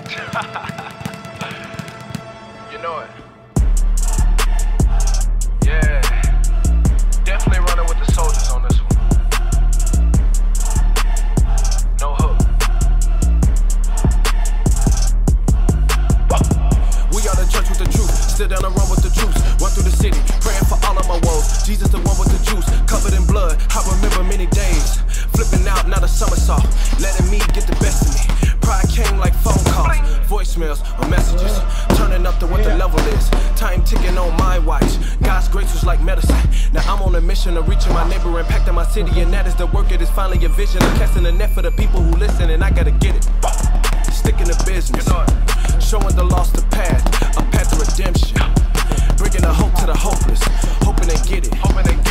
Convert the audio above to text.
You know it. Yeah. Definitely running with the soldiers on this one. No hook. We are the church with the truth. Still down the run with the troops. Run through the city, praying for all of my woes. Jesus the one with the juice, covered in blood. I remember many days. Flipping out, not a somersault. Letting me get the best of me. Pride came like phone calls, voicemails or messages. Turning up to what the level is. Time ticking on my watch. God's grace was like medicine. Now I'm on a mission of reaching my neighbor, impacting my city, and that is the work. It is finally a vision. I'm casting a net for the people who listen, and I gotta get it. Sticking to business, showing the lost the path, a path to redemption. Bringing a hope to the hopeless, hoping they get it.